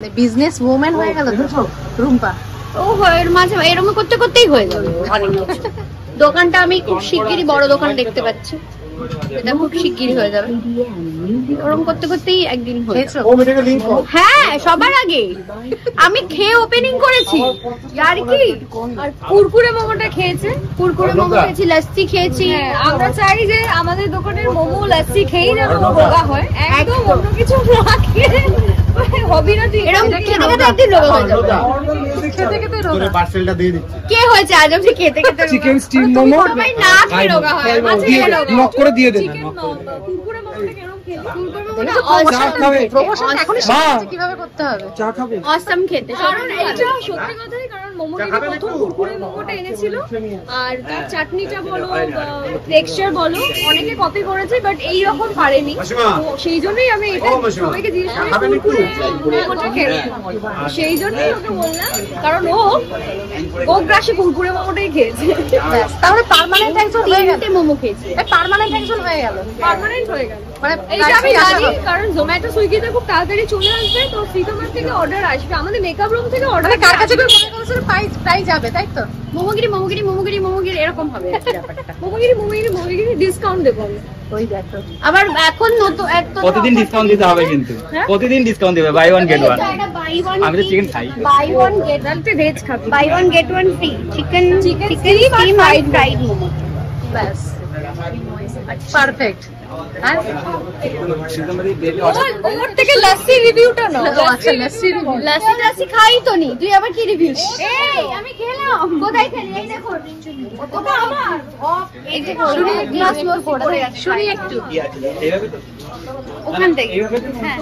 Business woman হয়ে গেল তো রুম্পা। ও এর মাঝে এরকম করতে করতেই হয়ে যাবে অনেক কিছু। দোকানটা আমি খুব শিগগিরই বড় দোকান দেখতে পাচ্ছি, এটা খুব শিগগিরই হয়ে যাবে। ওরকম করতে করতেই একদিন হয়ে যাবে। হ্যাঁ, সবার আগে আমি খেয়ে ওপেনিং করেছি। আর কি, আর কুরকুরে মোমোটা খেয়েছে, কুরকুরে মোমো খেয়েছি, লস্যি খেয়েছি। আমরা চাই যে আমাদের দোকানের মোমো লস্যি খেয়েই যেন রোগা হয়, একদম অন্য কিছু না খেয়ে হবি না। এরকম খেতে খেতে একদিন রোগা হয়ে যাবে। খেতে খেতে রোগা পার্সেলটা দিয়ে দিচ্ছি। কে হয়েছে আজ অব্দি খেতে খেতে চিকেন স্টিম মোমো সবাই না খেয়ে রোগা হয়, মাঝে রোগা লক করে দিয়ে দেন। কুরকুরে মোমোটা কেমন খেতে? কিভাবে করতে হবে? চা খাবে? অসাম খেতে, কারণ এটা সত্যি কথাই, কারণ মোমোটা প্রথম কুরকুরে মোমোটা এনেছিল, আর তার চাটনিটা বলো, টেক্সচার বলো, অনেকে কপি করেছে, বাট এই রকম পারেনি। তো সেই জন্যই আমি এটা সবাইকে জিজ্ঞেস করি কুরকুরে মোমোটা খেয়ে, সেই জন্যই ওকে বললাম, কারণ ও গ্রাসে কুরকুরে মোমোটাই খেয়েছে। তাহলে পার্মানেন্ট একজন হয়ে গেল। মোমো খেয়েছে, পার্মানেন্ট একজন হয়ে গেল, পার্মানেন্ট হয়ে গেল। মানে এইটা আমি জানি, কারণ জোম্যাটো সুইগিতে খুব তাড়াতাড়ি চলে আসবে, তো ফ্রিডমের থেকে অর্ডার আসবে, আমাদের মেকআপ রুম থেকে অর্ডার। কার কাছে মনে করছেন প্রাইস যাবে, তাই তো? মোমোগিরি মোমোগিরি মোমোগিরি মোমোগিরি এরকম হবে ব্যাপারটা। মোমোগিরি ডিসকাউন্ট দেবো আমি। ওই দেখো আবার এখন নতুন প্রতিদিন ডিসকাউন্ট দিতে হবে, কিন্তু প্রতিদিন ডিসকাউন্ট দিবে, বাই ওয়ান গেট ওয়ান। আমি তো চিকেন খাই। বাই ওয়ান গেট তাহলে ভেজ খাবি, buy one get one free chicken steam আর ফ্রাইড মোমো। ব্যাস পারফেক্ট। ওর থেকে লস্যি রিভিউটা নাও। আচ্ছা, লস্যি লস্যি খাই তো নি, তুই আবার কি রিভিউ? এই আমি খেলাম, কোথায় খেলি? এই দেখো, ওটা আমার। এই যে শুনি গ্লাস মোর পড়ে আছে, শুনি একটু ওখান থেকে। হ্যাঁ,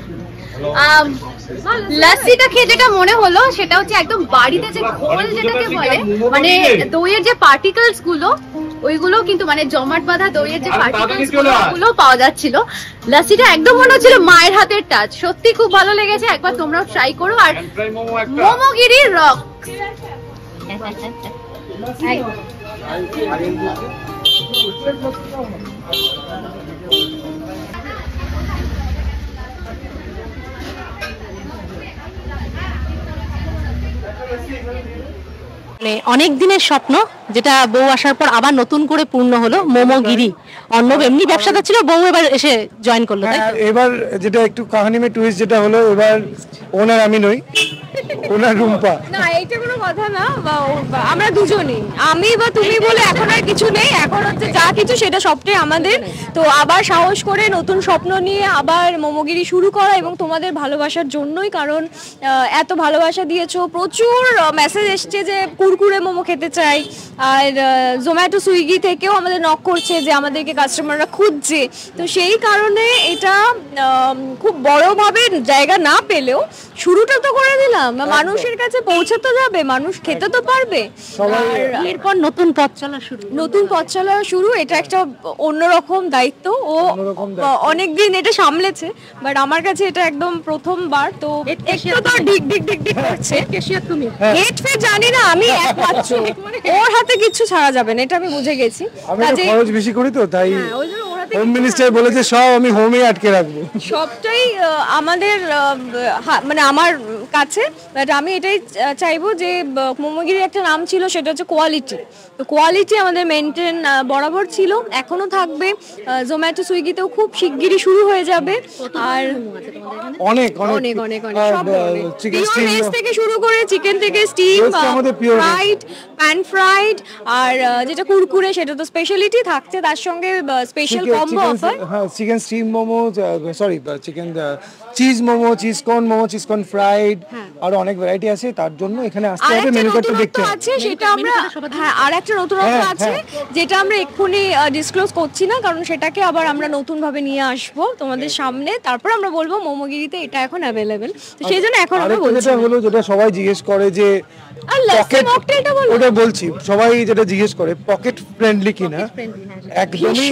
লস্যিটা খেয়ে যেটা মনে হলো সেটা হচ্ছে একদম বাড়িতে যে ঘোল যেটাকে বলে, মানে দইয়ের যে পার্টিকেলস গুলো, ওইগুলো কিন্তু মানে জমাট বাঁধা দইয়ের যে পার্টিকেলস গুলো পাওয়া যাচ্ছিল। লস্যিটা একদম মনে হচ্ছিল মায়ের হাতের টাচ। সত্যি খুব ভালো লেগেছে, একবার তোমরাও ট্রাই করো। আর মোমোগিরি রক। মানে অনেক দিনের স্বপ্ন, যেটা বউ আসার পর আবার নতুন করে পূর্ণ হলো। মোমোগিরি অর্ণব এমনি ব্যবসাটা ছিল, বউ এবার এসে জয়েন করলো। এবার যেটা একটু কাহিনী মে টুইস্ট যেটা হলো, এবার ওনার আমি নই, ওনার রুম্পা। না, এইটা কোনো কথা না, আমরা দুজনেই, আমি বা তুমি বলে এখন আর কিছু নেই। এখন হচ্ছে যা কিছু সেটা সবটাই আমাদের। তো আবার সাহস করে নতুন স্বপ্ন নিয়ে আবার মোমোগিরি শুরু করা, এবং তোমাদের ভালোবাসার জন্যই, কারণ এত ভালোবাসা দিয়েছো। প্রচুর মেসেজ এসছে যে কুরকুরে মোমো খেতে চাই, আর জোম্যাটো সুইগি থেকেও আমাদের নক করছে যে আমাদেরকে কাস্টমাররা খুঁজছে। তো সেই কারণে এটা খুব বড়ভাবে জায়গা না পেলেও শুরুটা তো করে দিলাম, মানুষের কাছে পৌঁছে তো যাবে, মানুষ খেতে তো পারবে। এরপর নতুন পথ চলা শুরু, নতুন পথ চলা শুরু। এটা একটা অন্যরকম দায়িত্ব, ও অনেকদিন এটা সামলেছে, বাট আমার কাছে এটা একদম প্রথমবার। তো একটু তো ডিক ডিক ডিক ডিক করছে। তুমি হেড ফেড জানি না, আমি একমাত্র, ওর হাতে কিছু ছাড়া যাবে না, এটা আমি বুঝে গেছি। আমি তো খরচ বেশি করি, তো তাই ওই জন্য ওর হাতে হোম মিনিস্টার বলেছে সব আমি হোমে আটকে রাখবো। সবটাই আমাদের মানে আমার কাছে। বাট আমি এটাই চাইবো যে মোমোগিরির একটা নাম ছিল, সেটা হচ্ছে কোয়ালিটি। তো কোয়ালিটি আমাদের মেনটেন বরাবর ছিল, এখনো থাকবে। জোম্যাটো সুইগিতেও খুব শিগগিরই শুরু হয়ে যাবে। আর অনেক অনেক অনেক অনেক সব ভেজ থেকে শুরু করে চিকেন থেকে স্টিম, ফ্রাইড, প্যান ফ্রাইড, আর যেটা কুরকুরে সেটা তো স্পেশালিটি থাকছে, তার সঙ্গে স্পেশাল কম্বো অফার। হ্যাঁ, chicken steam momo, sorry chicken cheese momo, cheese corn momo, cheese corn fried, আর অনেক ভ্যারাইটি আছে। তার জন্য এখানে আসতে হবে, মেনু কার্ডটা দেখতে হবে। আছে সেটা আমরা, হ্যাঁ, আর একটা নতুনত্ব আছে যেটা আমরা এক্ষুনি ডিসক্লোজ করছি না, কারণ সেটাকে আবার আমরা নতুন ভাবে নিয়ে আসবো তোমাদের সামনে। তারপর আমরা বলবো মোমোগিরিতে এটা এখন অ্যাভেলেবেল, তো সেই জন্য এখন আমরা বলছি। যেটা হলো, যেটা সবাই জিজ্ঞেস করে যে ওটা বলছি, সবাই যেটা জিজ্ঞেস করে পকেট ফ্রেন্ডলি কিনা, একদমই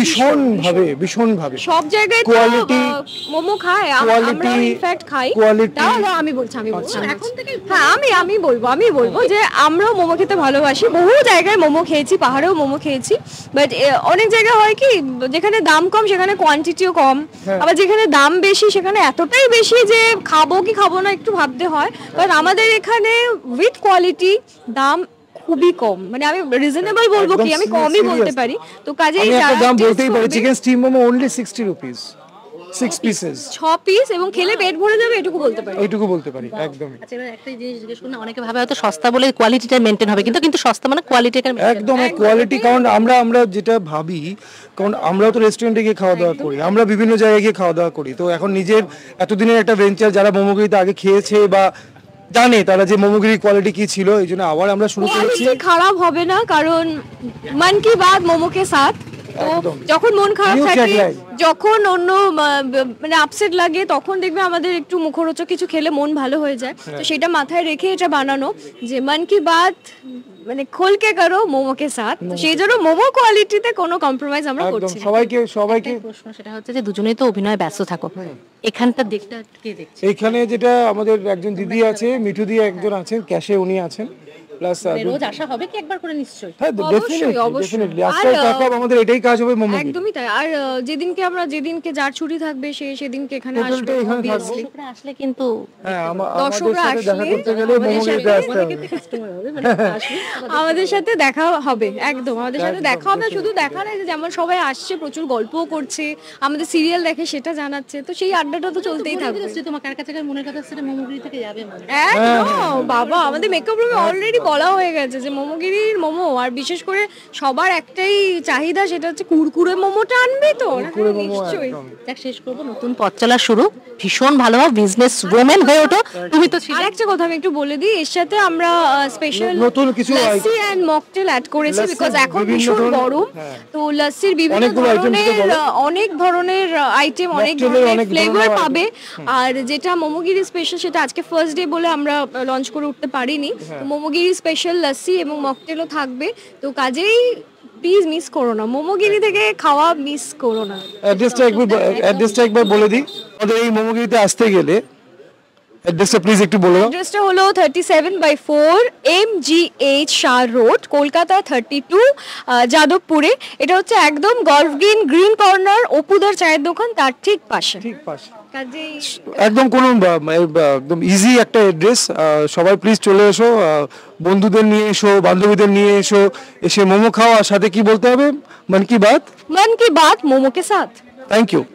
ভীষণ ভাবে সব জায়গায় কোয়ালিটি মোমো খায়, আমরা ইনফ্যাক্ট খাই। কোয়ালিটি আমি বলছি আচ্ছা হ্যাঁ আমি বলবো যে আমরাও মোমো খেতে ভালোবাসি, বহু জায়গায় মোমো খেয়েছি, পাহাড়েও মোমো খেয়েছি, বাট অনেক জায়গায় হয় কি যেখানে দাম কম সেখানে কোয়ান্টিটিও কম, আবার যেখানে দাম বেশি সেখানে এতটাই বেশি যে খাবো কি খাবো না একটু ভাবতে হয়। বাট আমাদের এখানে উইথ কোয়ালিটি, দাম খুবই কম, মানে আমি রিজনেবল বলবো কি, আমি কমই বলতে পারি। তো কাজেই আমি একটা দাম বলতেই পারি, chicken steam momo only 60 rupees, 6 pieces, 6 piece, এবং খেলে পেট ভরে যাবে এটুকু বলতে পারি। একদমই। আচ্ছা এবার একটা জিনিস জিজ্ঞেস করুন, অনেকে ভাবে হয়তো সস্তা বলে কোয়ালিটিটা মেইনটেইন হবে, কিন্তু সস্তা মানে কোয়ালিটিটা একদম কোয়ালিটি, কারণ আমরা যেটা ভাবি, কারণ আমরাও তো রেস্টুরেন্টে গিয়ে খাওয়া দাওয়া করি, আমরা বিভিন্ন জায়গায় গিয়ে খাওয়া দাওয়া করি, তো এখন নিজের এতদিনের একটা ভেঞ্চার, যারা মোমোগিরিতে আগে খেয়েছে বা জানে তারা যে মোমোগিরি কোয়ালিটি কি ছিল, এই জন্য আবার আমরা শুরু করেছি। খারাপ হবে না, কারণ মন কি বাত মোমোকে সাথ, তো যখন মন খারাপ থাকে, যখন অন্য মানে আপসেট লাগে, তখন দেখবে আমাদের একটু মুখরোচক কিছু খেলে মন ভালো হয়ে যায়। তো সেটা মাথায় রেখে এটা বানানো যে মন কি বাত মানে খোলকে করো মোমোকে সাথ, তো সেই জন্য মোমো কোয়ালিটিতে কোনো কম্প্রোমাইজ আমরা করছি না। সবাইকে প্রশ্ন সেটা হচ্ছে যে দুজনেই তো অভিনয়ে ব্যস্ত থাকো, এখানটার দিকটা কে দেখছে? এইখানে যেটা আমাদের একজন দিদি আছে, মিঠু দি একজন আছেন ক্যাশে, উনি আছেন, প্লাস রোজ আসা হবে কি একবার করে নিশ্চয়ই? হ্যাঁ ডেফিনেটলি আজকাল তারপর আমাদের এটাই কাজ হবে মোমো। একদমই তাই। আর যেদিনকে যার ছুটি থাকবে সেদিনকে এখানে আসবে, obviously। দর্শকরা আসলে কিন্তু হ্যাঁ আমাদের দর্শকরা সাথে দেখা আসলে করতে গেলে মোমো খেতে আসতে হবে। আমাদের সাথে দেখা হবে, একদম আমাদের সাথে দেখা হবে। শুধু দেখা না, যে যেমন সবাই আসছে, প্রচুর গল্পও করছে, আমাদের সিরিয়াল দেখে সেটা জানাচ্ছে, তো সেই আড্ডাটা তো চলতেই থাকবে। তোমার কার কাছে মনের কথা সেটা মোমোগিরি থেকে যাবে মনে। একদম বাবা, আমাদের মেকআপ রুমে অলরেডি বলা হয়ে গেছে যে মোমোগিরির মোমো, আর বিশেষ করে সবার একটাই চাহিদা, সেটা হচ্ছে কুরকুরে মোমোটা আনবে তো। নিশ্চয়ই। দেখ শেষ করবো, নতুন পথ চলা শুরু, ভীষণ ভালো বিজনেস ওমেন হয়ে ওঠো তুমি তো। আর একটা কথা আমি একটু বলে দিই, এর সাথে আমরা স্পেশাল নতুন কিছু লাসি এন্ড মকটেল অ্যাড করেছি, বিকজ এখন ভীষণ গরম, তো লাসির বিভিন্ন অনেক ধরনের আইটেম, অনেক ধরনের ফ্লেভার পাবে। আর যেটা মোমোগিরি স্পেশাল, সেটা আজকে ফার্স্ট ডে বলে আমরা লঞ্চ করে উঠতে পারিনি, তো মোমোগিরি স্পেশাল লাসি এবং মকটেলও থাকবে, তো কাজেই প্লিজ মিস করো না, মোমোগিরি থেকে খাওয়া মিস করো না। অ্যাড্রেসটা একবার বলে দিই, আমাদের এই মোমোগিরিতে আসতে গেলে অ্যাড্রেসটা প্লিজ একটু বলো। অ্যাড্রেসটা হলো 37/4 MGH শাহ রোড, কলকাতা 32 যাদবপুরে। এটা হচ্ছে একদম গলফ গ্রিন কর্নার, অপুদার চায়ের দোকান, তার ঠিক পাশে। একদম কোনো একদম ইজি একটা অ্যাড্রেস, সবাই প্লিজ চলে এসো, বন্ধুদের নিয়ে এসো, বান্ধবীদের নিয়ে এসো, এসে মোমো খাও, আর সাথে কি বলতে হবে, মন কি বাত মোমো কে সাথ। Thank you.